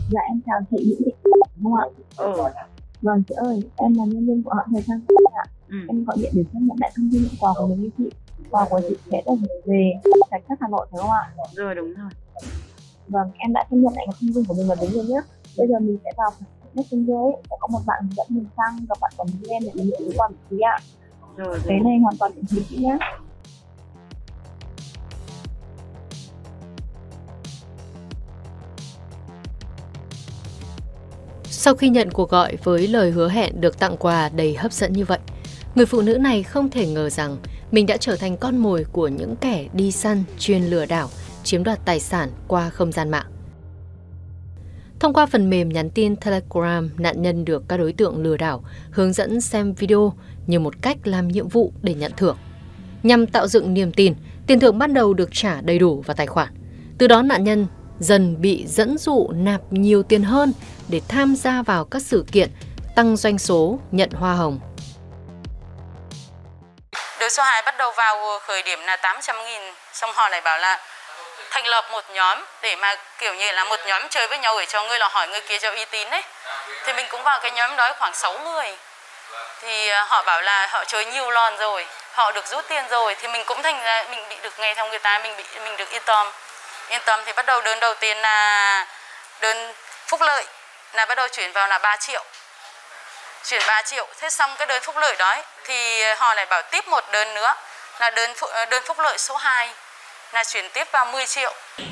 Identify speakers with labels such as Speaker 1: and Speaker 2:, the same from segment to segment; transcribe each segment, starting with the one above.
Speaker 1: Dạ em chào chị Nguyễn Thị đúng không ạ? Vâng chị ơi, em là nhân viên của họ thời trang ạ. Em gọi điện để xác nhận lại thông tin nhận quà của mình với chị. Quà của chị sẽ được gửi về Thạch Thất Hà Nội phải không ạ?
Speaker 2: Rồi đúng rồi.
Speaker 1: Vâng, em đã xác nhận lại thông tin của mình là đúng rồi nhé. Bây giờ mình sẽ vào Messenger ấy, sẽ có một bạn hướng dẫn mình sang gặp bạn quản lý em để mình nhận cái quà miễn phí ạ.
Speaker 2: Rồi.
Speaker 1: Cái này hoàn toàn miễn phí chị nhé.
Speaker 3: Sau khi nhận cuộc gọi với lời hứa hẹn được tặng quà đầy hấp dẫn như vậy, người phụ nữ này không thể ngờ rằng mình đã trở thành con mồi của những kẻ đi săn chuyên lừa đảo, chiếm đoạt tài sản qua không gian mạng. Thông qua phần mềm nhắn tin Telegram, nạn nhân được các đối tượng lừa đảo hướng dẫn xem video như một cách làm nhiệm vụ để nhận thưởng. Nhằm tạo dựng niềm tin, tiền thưởng ban đầu được trả đầy đủ vào tài khoản. Từ đó nạn nhân dần bị dẫn dụ nạp nhiều tiền hơn để tham gia vào các sự kiện, tăng doanh số, nhận hoa hồng.
Speaker 2: Đối số 2 bắt đầu vào khởi điểm là 800.000, xong họ lại bảo là thành lập một nhóm để mà kiểu như là một nhóm chơi với nhau để cho người là hỏi người kia cho uy tín đấy. Thì mình cũng vào cái nhóm đó khoảng 6 người. Thì họ bảo là họ chơi nhiều lon rồi, họ được rút tiền rồi, thì mình cũng thành ra mình bị được nghe theo người ta, mình được yên tâm. Yên tâm thì bắt đầu đơn đầu tiên là đơn phúc lợi, là bắt đầu chuyển vào là 3 triệu. Chuyển 3 triệu, thế xong cái đơn phúc lợi đó thì họ lại bảo tiếp một đơn nữa là đơn phúc lợi số 2 là chuyển tiếp vào 10 triệu.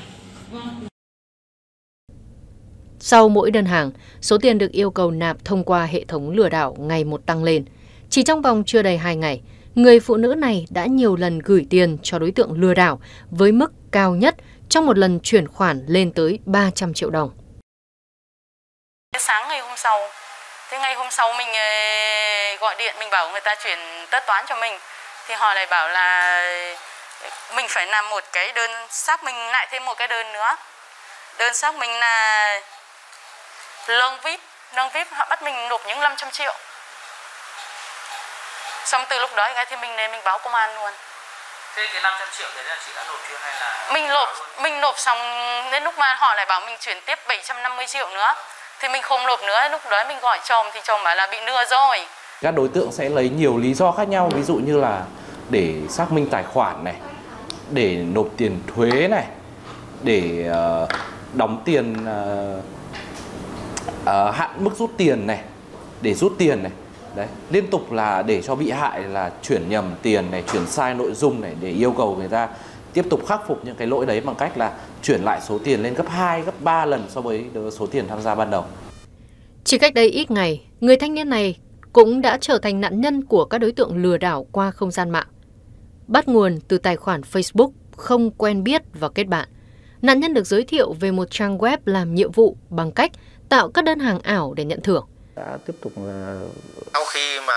Speaker 3: Sau mỗi đơn hàng, số tiền được yêu cầu nạp thông qua hệ thống lừa đảo ngày một tăng lên. Chỉ trong vòng chưa đầy 2 ngày, người phụ nữ này đã nhiều lần gửi tiền cho đối tượng lừa đảo với mức cao nhất trong một lần chuyển khoản lên tới 300 triệu đồng.
Speaker 2: Sáng ngày hôm sau, thế ngày hôm sau mình gọi điện, mình bảo người ta chuyển tất toán cho mình. Thì họ lại bảo là mình phải làm một cái đơn xác minh lại thêm một cái đơn nữa. Đơn xác minh là lông vip họ bắt mình nộp những 500 triệu. Xong từ lúc đó thì mình lên mình báo công an luôn.
Speaker 4: Thế cái 500 triệu đấy là chị đã nộp chưa hay là
Speaker 2: mình nộp xong đến lúc mà họ lại bảo mình chuyển tiếp 750 triệu nữa thì mình không nộp nữa. Lúc đó mình gọi chồng thì chồng bảo là bị lừa rồi.
Speaker 5: Các đối tượng sẽ lấy nhiều lý do khác nhau, ví dụ như là để xác minh tài khoản này, để nộp tiền thuế này, để đóng tiền hạn mức rút tiền này, để rút tiền này. Đấy, liên tục là để cho bị hại là chuyển nhầm tiền này, chuyển sai nội dung này, để yêu cầu người ta tiếp tục khắc phục những cái lỗi đấy bằng cách là chuyển lại số tiền lên gấp 2, gấp 3 lần so với số tiền tham gia ban đầu.
Speaker 3: Chỉ cách đây ít ngày, người thanh niên này cũng đã trở thành nạn nhân của các đối tượng lừa đảo qua không gian mạng. Bắt nguồn từ tài khoản Facebook không quen biết và kết bạn, nạn nhân được giới thiệu về một trang web làm nhiệm vụ bằng cách tạo các đơn hàng ảo để nhận thưởng.
Speaker 6: Đã tiếp tục là
Speaker 4: sau khi mà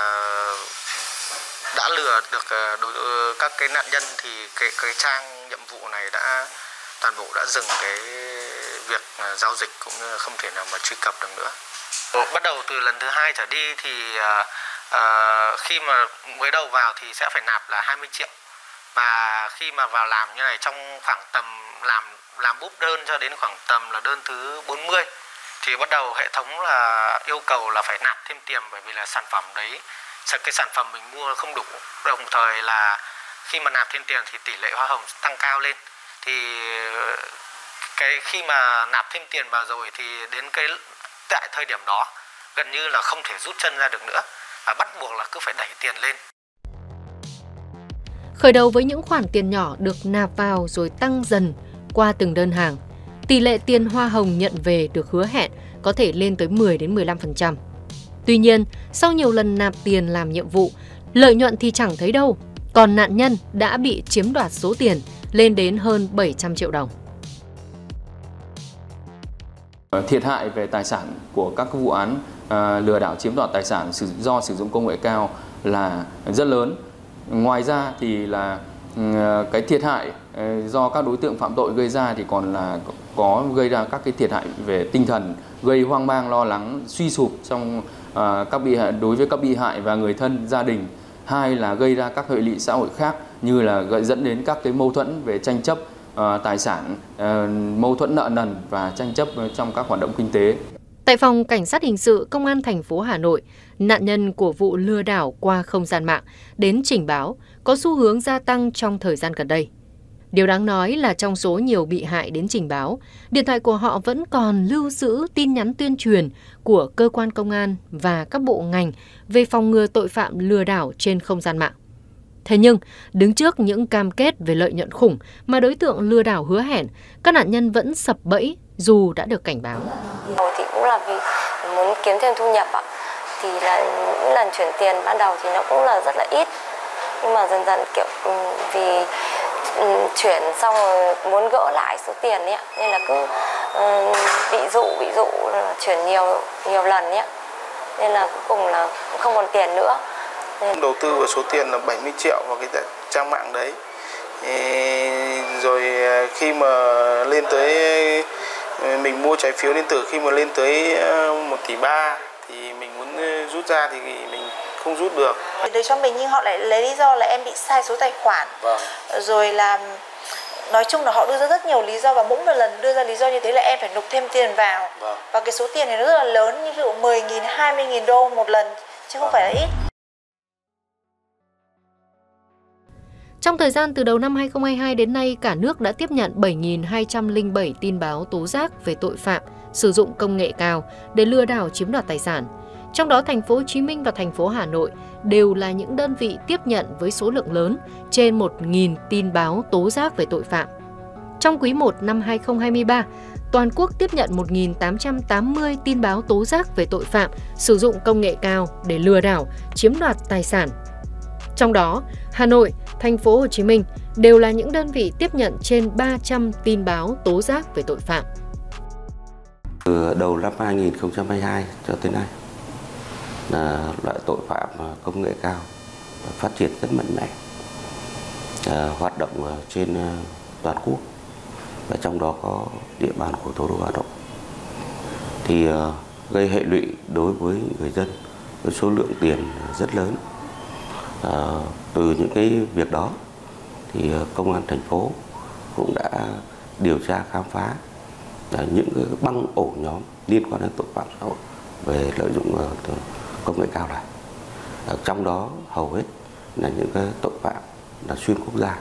Speaker 4: đã lừa được các cái nạn nhân thì cái trang nhiệm vụ này toàn bộ đã dừng cái việc giao dịch, cũng như không thể nào mà truy cập được nữa. Bắt đầu từ lần thứ 2 trở đi thì khi mà mới đầu vào thì sẽ phải nạp là 20 triệu. Và khi mà vào làm như này trong khoảng tầm làm bút đơn cho đến khoảng tầm là đơn thứ 40 thì bắt đầu hệ thống là yêu cầu là phải nạp thêm tiền, bởi vì là sản phẩm đấy, cái sản phẩm mình mua không đủ. Đồng thời là khi mà nạp thêm tiền thì tỷ lệ hoa hồng tăng cao lên. Thì khi mà nạp thêm tiền vào rồi thì đến tại thời điểm đó gần như là không thể rút chân ra được nữa, và bắt buộc là cứ phải đẩy tiền lên.
Speaker 3: Khởi đầu với những khoản tiền nhỏ được nạp vào rồi tăng dần qua từng đơn hàng. Tỷ lệ tiền hoa hồng nhận về được hứa hẹn có thể lên tới 10 đến 15%. Tuy nhiên, sau nhiều lần nạp tiền làm nhiệm vụ, lợi nhuận thì chẳng thấy đâu, còn nạn nhân đã bị chiếm đoạt số tiền lên đến hơn 700 triệu đồng.
Speaker 7: Thiệt hại về tài sản của các vụ án lừa đảo chiếm đoạt tài sản do sử dụng công nghệ cao là rất lớn. Ngoài ra thì là cái thiệt hại do các đối tượng phạm tội gây ra thì còn là có gây ra các cái thiệt hại về tinh thần, gây hoang mang lo lắng, suy sụp trong đối với các bị hại và người thân gia đình. Hai là gây ra các hệ lụy xã hội khác như là dẫn đến các cái mâu thuẫn về tranh chấp tài sản, mâu thuẫn nợ nần và tranh chấp trong các hoạt động kinh tế.
Speaker 3: Tại Phòng Cảnh sát Hình sự Công an thành phố Hà Nội, nạn nhân của vụ lừa đảo qua không gian mạng đến trình báo có xu hướng gia tăng trong thời gian gần đây. Điều đáng nói là trong số nhiều bị hại đến trình báo, điện thoại của họ vẫn còn lưu giữ tin nhắn tuyên truyền của cơ quan công an và các bộ ngành về phòng ngừa tội phạm lừa đảo trên không gian mạng. Thế nhưng, đứng trước những cam kết về lợi nhuận khủng mà đối tượng lừa đảo hứa hẹn, các nạn nhân vẫn sập bẫy dù đã được cảnh báo.
Speaker 6: Thì cũng là vì muốn kiếm thêm thu nhập ạ. Thì là những lần chuyển tiền ban đầu thì nó cũng là rất là ít. Nhưng mà dần dần kiểu vì chuyển xong rồi muốn gỡ lại số tiền ấy, nên là cứ bị dụ chuyển nhiều lần ấy. Nên là cuối cùng là không còn tiền nữa.
Speaker 4: Đầu tư vào số tiền là 70 triệu vào cái trang mạng đấy. Rồi khi mà lên tới mình mua trái phiếu điện tử, khi mà lên tới 1,3 tỷ thì mình muốn rút ra thì mình không rút được.
Speaker 8: Để cho mình nhưng họ lại lấy lý do là em bị sai số tài khoản.
Speaker 4: Vâng.
Speaker 8: Rồi là nói chung là họ đưa ra rất nhiều lý do và mỗi một lần đưa ra lý do như thế là em phải nộp thêm tiền vào.
Speaker 4: Vâng.
Speaker 8: Và cái số tiền này nó rất là lớn, như ví dụ 10.000, 20.000 đô một lần chứ không phải là ít.
Speaker 3: Trong thời gian từ đầu năm 2022 đến nay, cả nước đã tiếp nhận 7.207 tin báo tố giác về tội phạm sử dụng công nghệ cao để lừa đảo chiếm đoạt tài sản. Trong đó, thành phố Hồ Chí Minh và thành phố Hà Nội đều là những đơn vị tiếp nhận với số lượng lớn, trên 1.000 tin báo tố giác về tội phạm. Trong quý 1 năm 2023, toàn quốc tiếp nhận 1.880 tin báo tố giác về tội phạm sử dụng công nghệ cao để lừa đảo chiếm đoạt tài sản. Trong đó, Hà Nội, thành phố Hồ Chí Minh đều là những đơn vị tiếp nhận trên 300 tin báo tố giác về tội phạm.
Speaker 9: Từ đầu năm 2022 cho tới nay, loại tội phạm công nghệ cao phát triển rất mạnh mẽ, hoạt động trên toàn quốc và trong đó có địa bàn của thủ đô Hà Nội, thì gây hệ lụy đối với người dân với số lượng tiền rất lớn. Từ những cái việc đó thì công an thành phố cũng đã điều tra khám phá những cái băng ổ nhóm liên quan đến tội phạm xã hội về lợi dụng công nghệ cao này. Trong đó hầu hết là những cái tội phạm là xuyên quốc gia.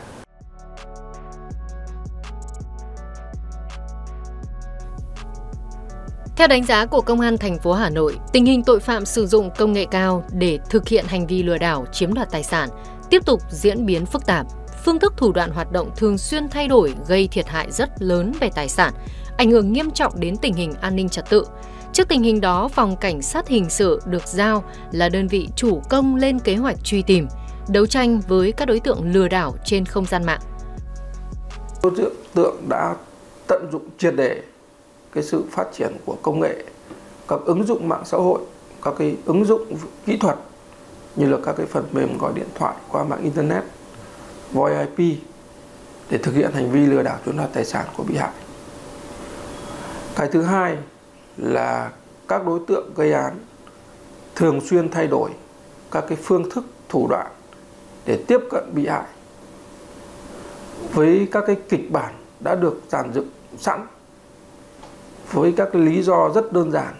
Speaker 3: Theo đánh giá của Công an thành phố Hà Nội, tình hình tội phạm sử dụng công nghệ cao để thực hiện hành vi lừa đảo chiếm đoạt tài sản tiếp tục diễn biến phức tạp. Phương thức thủ đoạn hoạt động thường xuyên thay đổi, gây thiệt hại rất lớn về tài sản, ảnh hưởng nghiêm trọng đến tình hình an ninh trật tự. Trước tình hình đó, Phòng Cảnh sát Hình sự được giao là đơn vị chủ công lên kế hoạch truy tìm, đấu tranh với các đối tượng lừa đảo trên không gian mạng.
Speaker 10: Đối tượng đã tận dụng triệt để cái sự phát triển của công nghệ, các ứng dụng mạng xã hội, các cái ứng dụng kỹ thuật như là các cái phần mềm gọi điện thoại qua mạng internet, voice IP để thực hiện hành vi lừa đảo chiếm đoạt tài sản của bị hại. Cái thứ hai là các đối tượng gây án thường xuyên thay đổi các cái phương thức thủ đoạn để tiếp cận bị hại với các cái kịch bản đã được dàn dựng sẵn với các cái lý do rất đơn giản,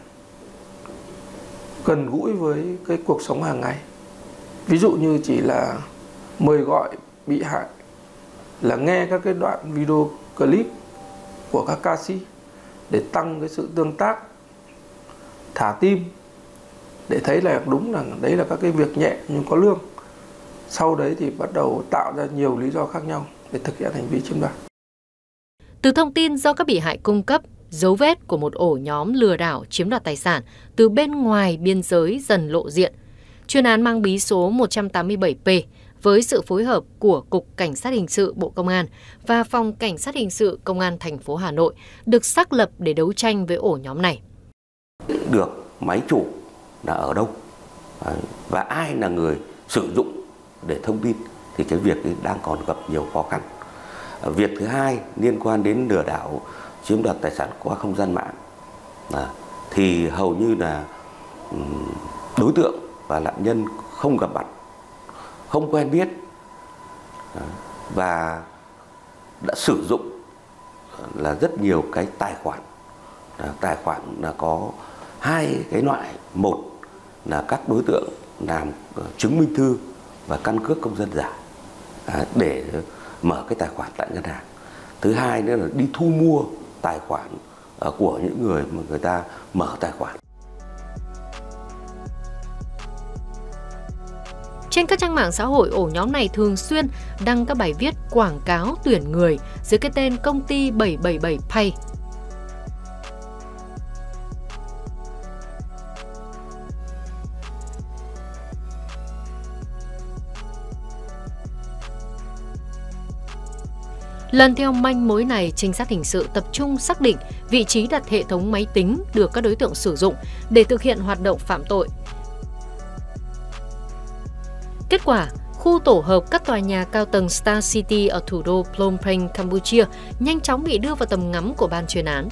Speaker 10: gần gũi với cái cuộc sống hàng ngày. Ví dụ như chỉ là mời gọi bị hại là nghe các cái đoạn video clip của các ca sĩ để tăng cái sự tương tác, thả tim để thấy là đúng là đấy là các cái việc nhẹ nhưng có lương. Sau đấy thì bắt đầu tạo ra nhiều lý do khác nhau để thực hiện hành vi chiếm đoạt.
Speaker 3: Từ thông tin do các bị hại cung cấp, dấu vết của một ổ nhóm lừa đảo chiếm đoạt tài sản từ bên ngoài biên giới dần lộ diện. Chuyên án mang bí số 187P với sự phối hợp của Cục Cảnh sát Hình sự Bộ Công an và Phòng Cảnh sát Hình sự Công an thành phố Hà Nội được xác lập để đấu tranh với ổ nhóm này.
Speaker 9: Được máy chủ là ở đâu và ai là người sử dụng để thông tin thì cái việc ấy đang còn gặp nhiều khó khăn. Việc thứ hai liên quan đến lừa đảo chiếm đoạt tài sản qua không gian mạng thì hầu như là đối tượng và nạn nhân không gặp mặt, không quen biết và đã sử dụng là rất nhiều cái tài khoản. Tài khoản là có hai cái loại. Một là các đối tượng làm chứng minh thư và căn cước công dân giả để mở cái tài khoản tại ngân hàng. Thứ hai nữa là đi thu mua tài khoản của những người mà người ta mở tài khoản.
Speaker 3: Trên các trang mạng xã hội, ổ nhóm này thường xuyên đăng các bài viết quảng cáo tuyển người dưới cái tên công ty 777pay. Lần theo manh mối này, trinh sát hình sự tập trung xác định vị trí đặt hệ thống máy tính được các đối tượng sử dụng để thực hiện hoạt động phạm tội. Kết quả, khu tổ hợp các tòa nhà cao tầng Star City ở thủ đô Phnom Penh, Campuchia nhanh chóng bị đưa vào tầm ngắm của ban chuyên án.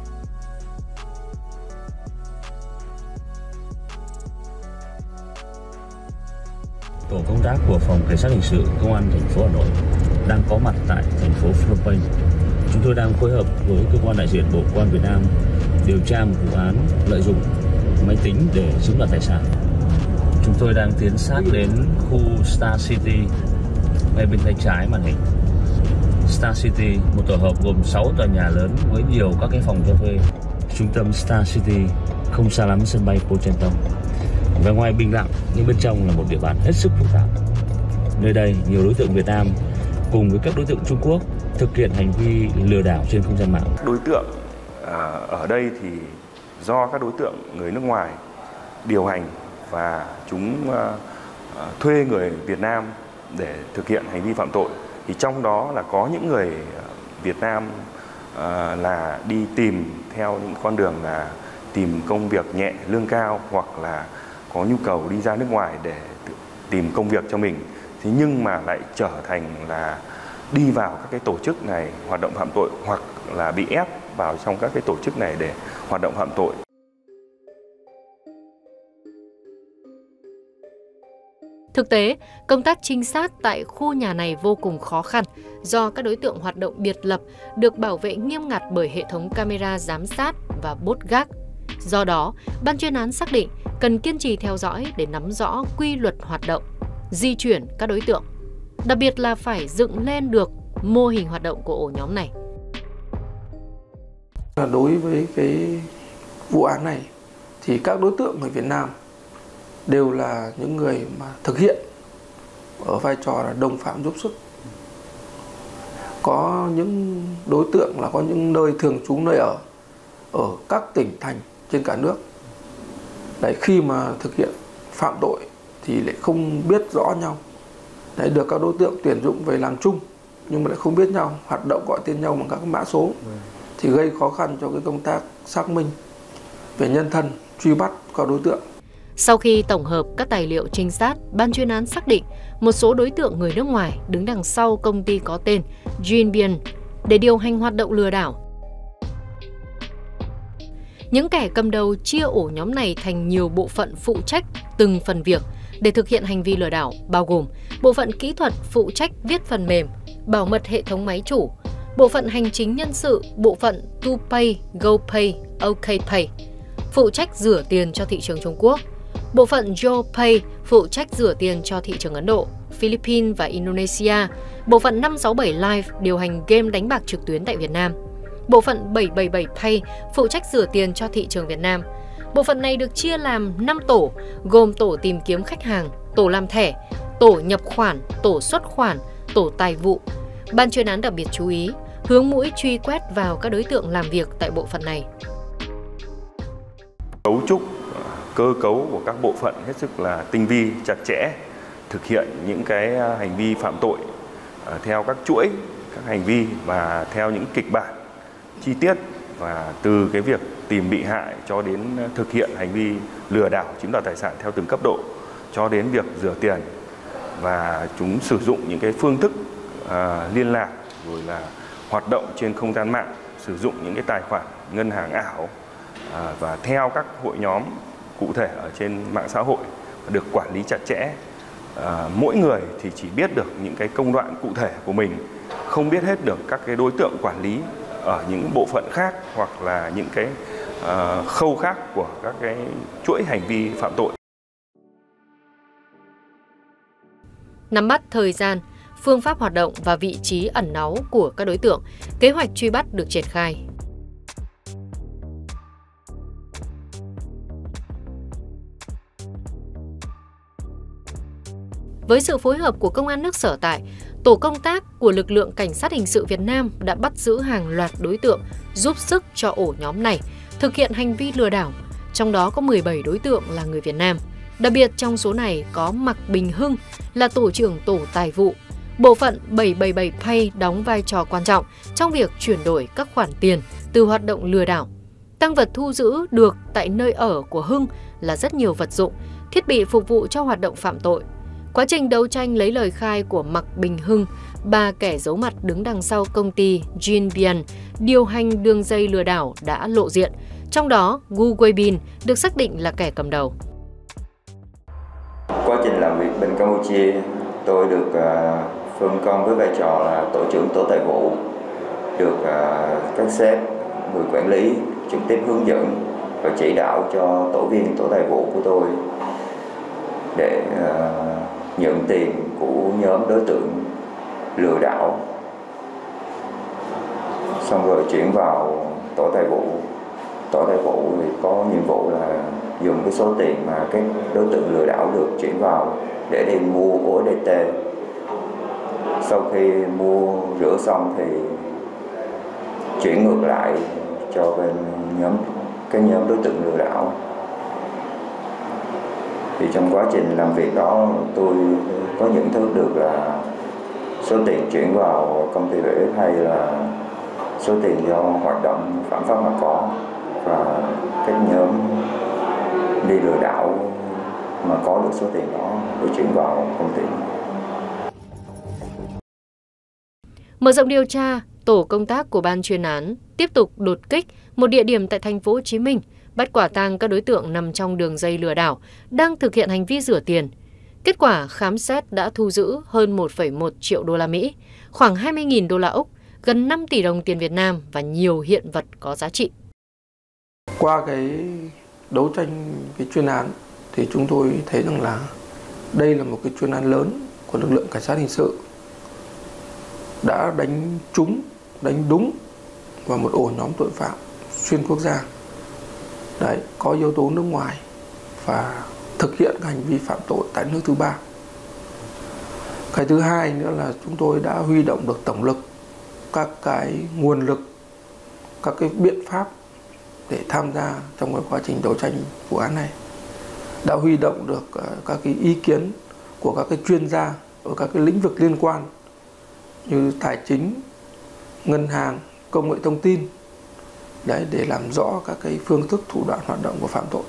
Speaker 11: Tổ công tác của Phòng Cảnh sát Hình sự Công an thành phố Hà Nội đang có mặt tại thành phố Phnom Penh. Chúng tôi đang phối hợp với cơ quan đại diện Bộ Công an Việt Nam điều tra một vụ án lợi dụng máy tính để chiếm đoạt tài sản. Chúng tôi đang tiến sát đến khu Star City ngay bên tay trái màn hình. Star City, một tổ hợp gồm 6 tòa nhà lớn với nhiều các cái phòng cho thuê. Trung tâm Star City không xa lắm sân bay Pochenton. Và ngoài bình lặng, nhưng bên trong là một địa bàn hết sức phức tạp. Nơi đây, nhiều đối tượng Việt Nam cùng với các đối tượng Trung Quốc thực hiện hành vi lừa đảo trên không gian mạng.
Speaker 12: Đối tượng ở đây thì do các đối tượng người nước ngoài điều hành và chúng thuê người Việt Nam để thực hiện hành vi phạm tội. Thì trong đó là có những người Việt Nam là đi tìm theo những con đường là tìm công việc nhẹ, lương cao hoặc là có nhu cầu đi ra nước ngoài để tìm công việc cho mình. Thế nhưng mà lại trở thành là đi vào các cái tổ chức này hoạt động phạm tội hoặc là bị ép vào trong các cái tổ chức này để hoạt động phạm tội.
Speaker 3: Thực tế, công tác trinh sát tại khu nhà này vô cùng khó khăn do các đối tượng hoạt động biệt lập được bảo vệ nghiêm ngặt bởi hệ thống camera giám sát và bốt gác. Do đó, ban chuyên án xác định cần kiên trì theo dõi để nắm rõ quy luật hoạt động, di chuyển các đối tượng, đặc biệt là phải dựng lên được mô hình hoạt động của ổ nhóm này.
Speaker 10: Đối với cái vụ án này thì các đối tượng người Việt Nam đều là những người mà thực hiện ở vai trò là đồng phạm giúp sức. Có những đối tượng là có những nơi thường trú nơi ở các tỉnh thành trên cả nước. Đấy, khi mà thực hiện phạm tội thì lại không biết rõ nhau. Đấy, được các đối tượng tuyển dụng về làm chung nhưng mà lại không biết nhau, hoạt động gọi tên nhau bằng các mã số thì gây khó khăn cho cái công tác xác minh về nhân thân, truy bắt các đối tượng.
Speaker 3: Sau khi tổng hợp các tài liệu trinh sát, ban chuyên án xác định một số đối tượng người nước ngoài đứng đằng sau công ty có tên Jinbian để điều hành hoạt động lừa đảo. Những kẻ cầm đầu chia ổ nhóm này thành nhiều bộ phận phụ trách từng phần việc để thực hiện hành vi lừa đảo, bao gồm bộ phận kỹ thuật phụ trách viết phần mềm, bảo mật hệ thống máy chủ, bộ phận hành chính nhân sự, bộ phận ToPay, GoPay, OKPay, phụ trách rửa tiền cho thị trường Trung Quốc, bộ phận JoePay phụ trách rửa tiền cho thị trường Ấn Độ, Philippines và Indonesia, bộ phận 567 Live điều hành game đánh bạc trực tuyến tại Việt Nam, bộ phận 777pay phụ trách rửa tiền cho thị trường Việt Nam. Bộ phận này được chia làm 5 tổ, gồm tổ tìm kiếm khách hàng, tổ làm thẻ, tổ nhập khoản, tổ xuất khoản, tổ tài vụ. Ban chuyên án đặc biệt chú ý, hướng mũi truy quét vào các đối tượng làm việc tại bộ phận này.
Speaker 12: Cấu trúc, cơ cấu của các bộ phận hết sức là tinh vi, chặt chẽ, thực hiện những cái hành vi phạm tội theo các chuỗi, các hành vi và theo những kịch bản chi tiết, và từ cái việc tìm bị hại cho đến thực hiện hành vi lừa đảo chiếm đoạt tài sản theo từng cấp độ cho đến việc rửa tiền. Và chúng sử dụng những cái phương thức liên lạc rồi là hoạt động trên không gian mạng, sử dụng những cái tài khoản ngân hàng ảo và theo các hội nhóm cụ thể ở trên mạng xã hội được quản lý chặt chẽ. Mỗi người thì chỉ biết được những cái công đoạn cụ thể của mình, không biết hết được các cái đối tượng quản lý ở những bộ phận khác hoặc là những cái khâu khác của các cái chuỗi hành vi phạm tội.
Speaker 3: Nắm bắt thời gian, phương pháp hoạt động và vị trí ẩn náu của các đối tượng, kế hoạch truy bắt được triển khai. Với sự phối hợp của công an nước sở tại, tổ công tác của lực lượng cảnh sát hình sự Việt Nam đã bắt giữ hàng loạt đối tượng giúp sức cho ổ nhóm này thực hiện hành vi lừa đảo, trong đó có 17 đối tượng là người Việt Nam. Đặc biệt trong số này có Mạc Bình Hưng là tổ trưởng tổ tài vụ. Bộ phận 777 Pay đóng vai trò quan trọng trong việc chuyển đổi các khoản tiền từ hoạt động lừa đảo. Tang vật thu giữ được tại nơi ở của Hưng là rất nhiều vật dụng, thiết bị phục vụ cho hoạt động phạm tội. Quá trình đấu tranh lấy lời khai của Mạc Bình Hưng, ba kẻ giấu mặt đứng đằng sau công ty Jinbian điều hành đường dây lừa đảo đã lộ diện, trong đó Gu Weibin được xác định là kẻ cầm đầu.
Speaker 13: Quá trình làm việc bên Campuchia, tôi được phân công với vai trò là tổ trưởng tổ tài vụ, được các sếp, người quản lý trực tiếp hướng dẫn và chỉ đạo cho tổ viên tổ tài vụ của tôi để nhận tiền của nhóm đối tượng lừa đảo, xong rồi chuyển vào tổ tài vụ. Tổ tài vụ thì có nhiệm vụ là dùng cái số tiền mà các đối tượng lừa đảo được chuyển vào để đi mua USDT. Sau khi mua rửa xong thì chuyển ngược lại cho bên nhóm đối tượng lừa đảo. Thì trong quá trình làm việc đó, tôi có nhận thức được là số tiền chuyển vào công ty BF hay là số tiền do hoạt động phạm pháp mà có, và các nhóm đi lừa đảo mà có được số tiền đó để chuyển vào công ty.
Speaker 3: Mở rộng điều tra, tổ công tác của ban chuyên án tiếp tục đột kích một địa điểm tại thành phố Hồ Chí Minh, bắt quả tang các đối tượng nằm trong đường dây lừa đảo đang thực hiện hành vi rửa tiền. Kết quả khám xét đã thu giữ hơn 1,1 triệu đô la Mỹ, khoảng 20.000 đô la Úc, gần 5 tỷ đồng tiền Việt Nam và nhiều hiện vật có giá trị.
Speaker 10: Qua cái đấu tranh cái chuyên án thì chúng tôi thấy rằng là đây là một cái chuyên án lớn của lực lượng cảnh sát hình sự, đã đánh trúng, đánh đúng vào một ổ nhóm tội phạm xuyên quốc gia. Đấy, có yếu tố nước ngoài và thực hiện hành vi phạm tội tại nước thứ ba. Cái thứ hai nữa là chúng tôi đã huy động được tổng lực, các cái nguồn lực, các cái biện pháp để tham gia trong cái quá trình đấu tranh vụ án này. Đã huy động được các cái ý kiến của các cái chuyên gia ở các cái lĩnh vực liên quan như tài chính, ngân hàng, công nghệ thông tin, đấy, để làm rõ các cái phương thức thủ đoạn hoạt động của phạm tội.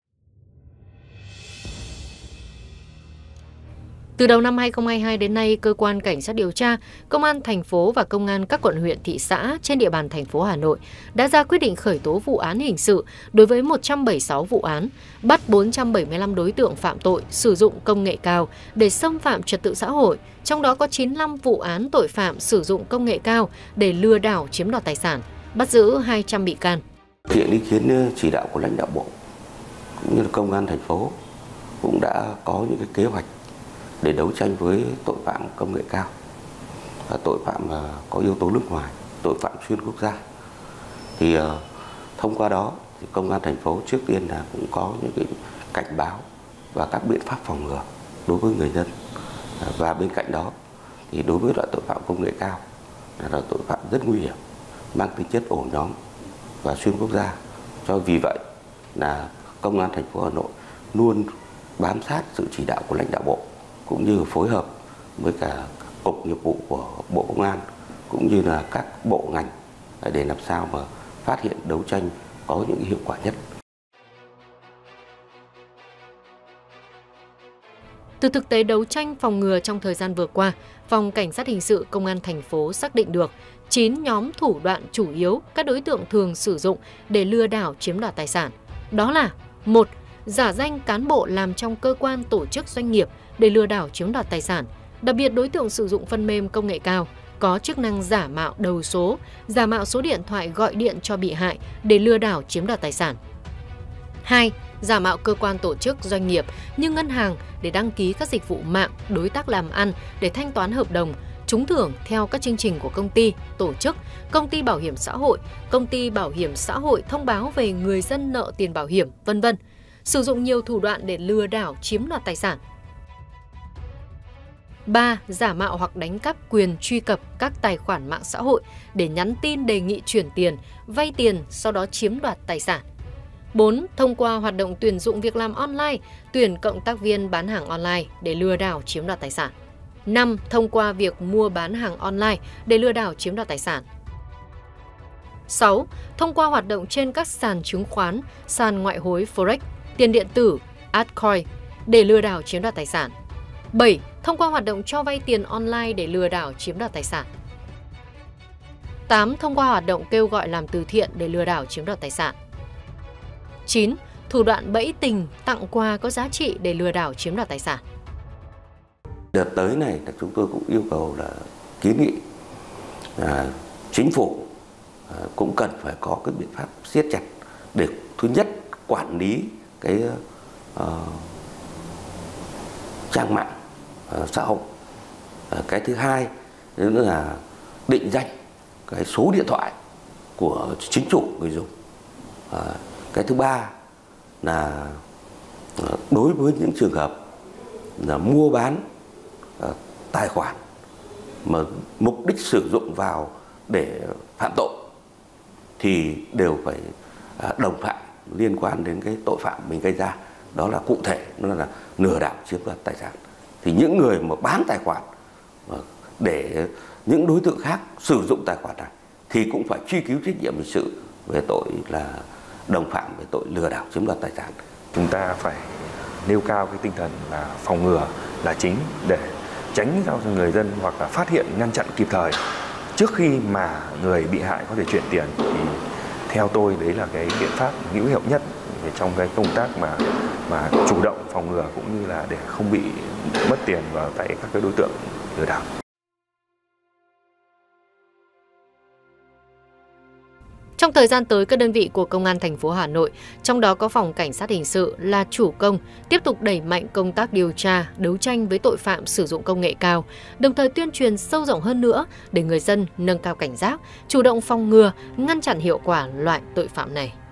Speaker 3: Từ đầu năm 2022 đến nay, cơ quan cảnh sát điều tra, công an thành phố và công an các quận huyện thị xã trên địa bàn thành phố Hà Nội đã ra quyết định khởi tố vụ án hình sự đối với 176 vụ án, bắt 475 đối tượng phạm tội sử dụng công nghệ cao để xâm phạm trật tự xã hội, trong đó có 95 vụ án tội phạm sử dụng công nghệ cao để lừa đảo chiếm đoạt tài sản, bắt giữ 200 bị can.
Speaker 9: Thực hiện ý kiến chỉ đạo của lãnh đạo Bộ cũng như là công an thành phố cũng đã có những cái kế hoạch để đấu tranh với tội phạm công nghệ cao, tội phạm có yếu tố nước ngoài, tội phạm xuyên quốc gia. Thì thông qua đó thì công an thành phố trước tiên là cũng có những cái cảnh báo và các biện pháp phòng ngừa đối với người dân. Và bên cạnh đó thì đối với loại tội phạm công nghệ cao là tội phạm rất nguy hiểm, mang tính chất ổ nhóm và xuyên quốc gia. Cho vì vậy là công an thành phố Hà Nội luôn bám sát sự chỉ đạo của lãnh đạo Bộ, cũng như phối hợp với cả cục nghiệp vụ của Bộ Công an cũng như là các bộ ngành để làm sao mà phát hiện đấu tranh có những hiệu quả nhất.
Speaker 3: Từ thực tế đấu tranh phòng ngừa trong thời gian vừa qua, Phòng Cảnh sát Hình sự Công an thành phố xác định được 9 nhóm thủ đoạn chủ yếu các đối tượng thường sử dụng để lừa đảo chiếm đoạt tài sản. Đó là: 1. Giả danh cán bộ làm trong cơ quan tổ chức doanh nghiệp để lừa đảo chiếm đoạt tài sản. Đặc biệt đối tượng sử dụng phần mềm công nghệ cao có chức năng giả mạo đầu số, giả mạo số điện thoại gọi điện cho bị hại để lừa đảo chiếm đoạt tài sản. 2. Giả mạo cơ quan tổ chức doanh nghiệp như ngân hàng để đăng ký các dịch vụ mạng, đối tác làm ăn để thanh toán hợp đồng, trúng thưởng theo các chương trình của công ty, tổ chức, công ty bảo hiểm xã hội thông báo về người dân nợ tiền bảo hiểm, v.v. Sử dụng nhiều thủ đoạn để lừa đảo chiếm đoạt tài sản. 3. Giả mạo hoặc đánh cắp quyền truy cập các tài khoản mạng xã hội để nhắn tin đề nghị chuyển tiền, vay tiền, sau đó chiếm đoạt tài sản. 4. Thông qua hoạt động tuyển dụng việc làm online, tuyển cộng tác viên bán hàng online để lừa đảo chiếm đoạt tài sản. 5. Thông qua việc mua bán hàng online để lừa đảo chiếm đoạt tài sản. 6. Thông qua hoạt động trên các sàn chứng khoán, sàn ngoại hối Forex, tiền điện tử, altcoin để lừa đảo chiếm đoạt tài sản. 7. Thông qua hoạt động cho vay tiền online để lừa đảo chiếm đoạt tài sản. 8. Thông qua hoạt động kêu gọi làm từ thiện để lừa đảo chiếm đoạt tài sản. 9. Thủ đoạn bẫy tình, tặng quà có giá trị để lừa đảo chiếm đoạt tài sản.
Speaker 9: Đợt tới này là chúng tôi cũng yêu cầu là kiến nghị chính phủ cũng cần phải có cái biện pháp siết chặt để thứ nhất quản lý cái trang mạng xã hội. Cái thứ hai nữa là định danh cái số điện thoại của chính chủ người dùng. Cái thứ ba là đối với những trường hợp là mua bán tài khoản mà mục đích sử dụng vào để phạm tội thì đều phải đồng phạm liên quan đến cái tội phạm mình gây ra, đó là cụ thể nó là lừa đảo chiếm đoạt tài sản. Thì những người mà bán tài khoản để những đối tượng khác sử dụng tài khoản này thì cũng phải truy cứu trách nhiệm hình sự về tội là đồng phạm về tội lừa đảo chiếm đoạt tài sản.
Speaker 12: Chúng ta phải nêu cao cái tinh thần là phòng ngừa là chính để tránh cho người dân hoặc là phát hiện ngăn chặn kịp thời trước khi mà người bị hại có thể chuyển tiền. Thì theo tôi đấy là cái biện pháp hữu hiệu nhất trong cái công tác mà chủ động phòng ngừa cũng như là để không bị mất tiền vào tay các cái đối tượng lừa đảo.
Speaker 3: Trong thời gian tới, các đơn vị của Công an thành phố Hà Nội, trong đó có Phòng Cảnh sát Hình sự là chủ công, tiếp tục đẩy mạnh công tác điều tra, đấu tranh với tội phạm sử dụng công nghệ cao, đồng thời tuyên truyền sâu rộng hơn nữa để người dân nâng cao cảnh giác, chủ động phòng ngừa, ngăn chặn hiệu quả loại tội phạm này.